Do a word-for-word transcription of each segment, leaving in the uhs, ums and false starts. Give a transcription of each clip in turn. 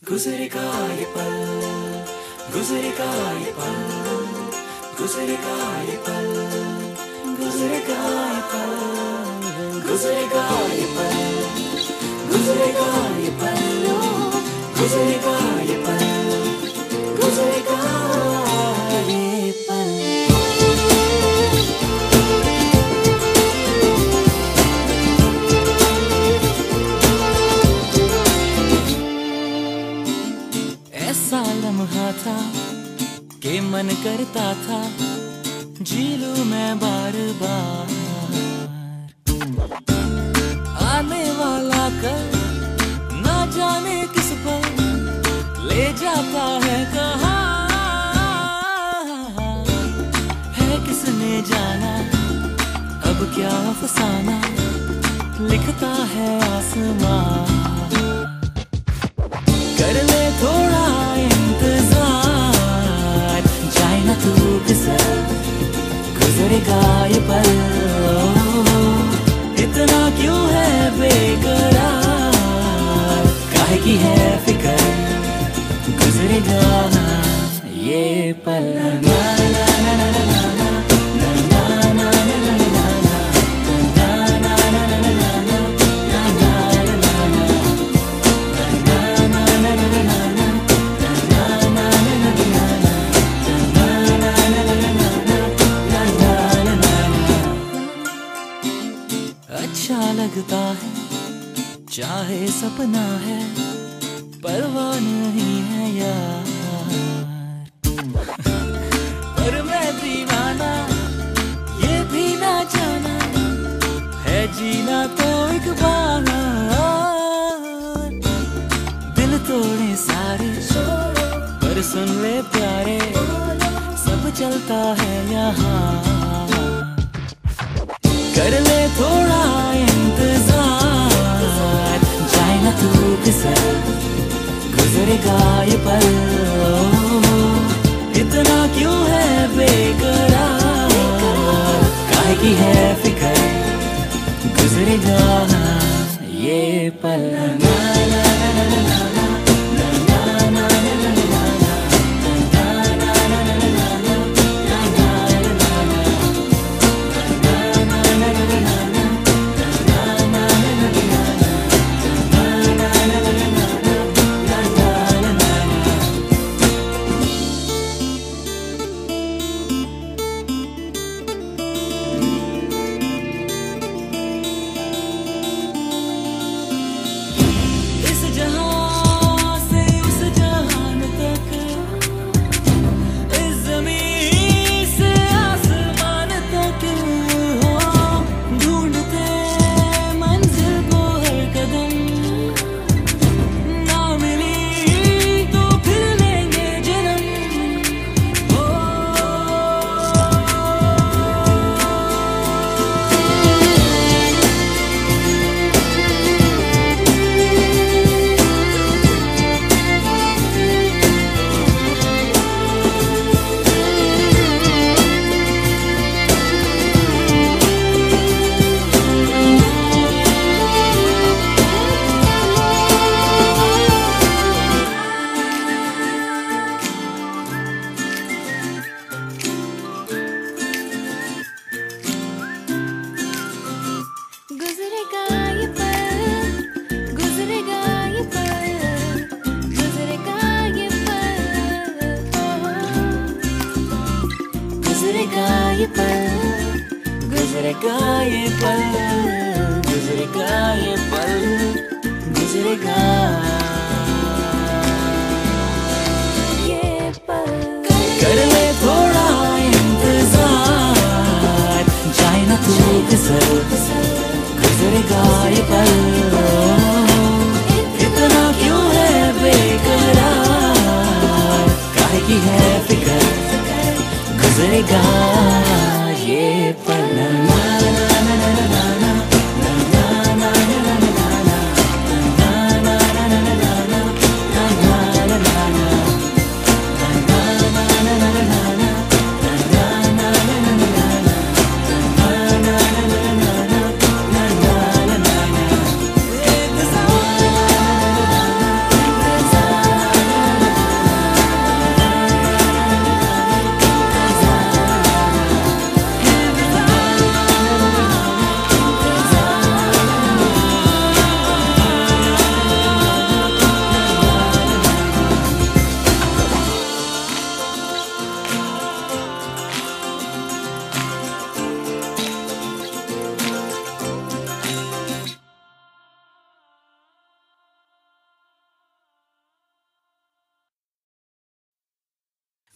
गुजरेगा ये पल, गुजरेगा ये पल, गुजरेगा ये पल, गुजरेगा ये पल, गुजरेगा ये पल, गुजरेगा ये पल, गुजरेगा ये पल, गुजरेगा ये पल। ऐसा लम्हा था कि मन करता था जी लूं मैं बार बार। आने वाला कल ना जाने किस पर ले जाता है कहाँ, है किसने जाना अब क्या अफसाना लिखता है आसमां। कर ले थोड़ा इंतजार, जाए ना तू फिसल, गुजरेगा ये पल। इतना क्यों है बेकरार, काहे की है फिक्र, गुजरेगा ये पल। ना ना ना ना ना ना अच्छा लगता है चाहे सपना है, परवाह नहीं है यार। पर मैं दीवाना ये भी ना जाना है, जीना तो एक बार। दिल तोड़े सारे पर सुन ले प्यारे, सब चलता है यहाँ। कर ले थोड़ा इंतजार, जाए ना तू फिसल, गुजरेगा ये पल। इतना क्यों है बेकरार, काहे की है फिक्र, गुजरेगा ये पल। ना ना ना ना ना गुजरेगा ये पल, गुजरेगा ये पल, गुजरेगा ये पल, गुजरेगा ये पल। कर ले थोड़ा इंतजार, जाए ना तू फिसल, गुजरेगा ये पल। इतना क्यों है बेकरार, काहे की है फिक्र, गुजरेगा ये पल। ना ना ना ना ना ना ना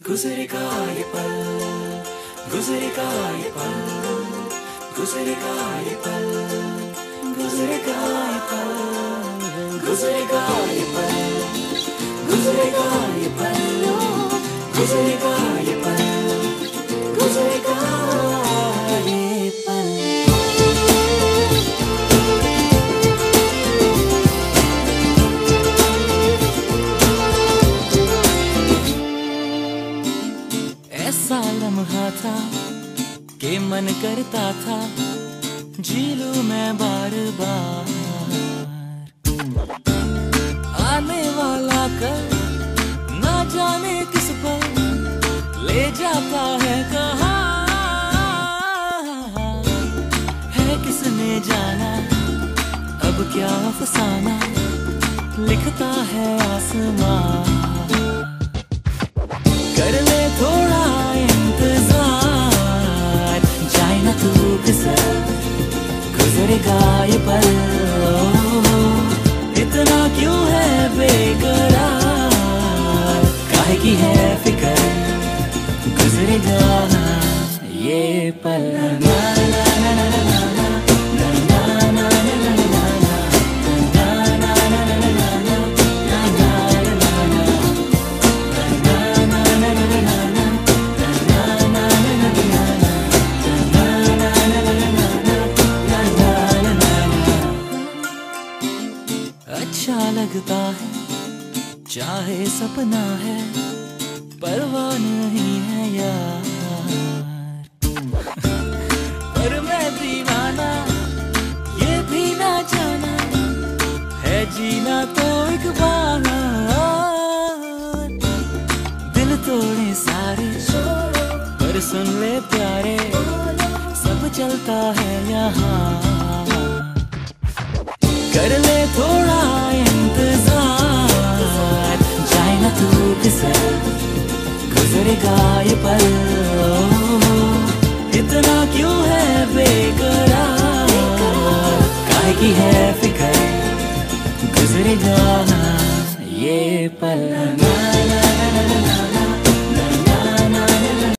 गुजरेगा ये पल, गुजरेगा ये पल, गुजरेगा ये पल, गुजरेगा ये पल, गुजरेगा ये पल, गुजरेगा ये पल, गुजरेगा ये पल, गुजरेगा ये पल। ऐसा लम्हा था कि मन करता था जी लूं मैं बार बार। आने वाला कल ना जाने किस पर ले जाता है कहाँ, है किसने जाना अब क्या अफसाना लिखता है आसमां। कर ले थोड़ा इंतजार, जाए ना तू फिसल, गुजरेगा ये पल। इतना क्यों है बेकरार, काहे की है फिक्र, गुजरेगा ये पल। ना ना ना ना ना ना ना ना ना ना ना अच्छा लगता है चाहे सपना है, परवाह नहीं है यार। पर मैं दीवाना ये भी ना जाना है, जीना तो एक बहाना। दिल तोड़े सारे पर सुन ले प्यारे, सब चलता है यहाँ। कर ले थोड़ा इंतजार, जाए ना तू फिसल, गुजरेगा ये पल। इतना क्यों है बेकरार, काहे की है फिक्र, गुजरेगा ये पल।